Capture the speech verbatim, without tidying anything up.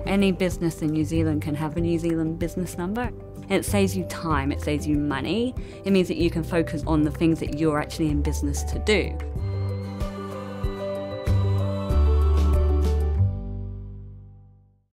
Any business in New Zealand can have a New Zealand business number. It saves you time, it saves you money. It means that you can focus on the things that you're actually in business to do.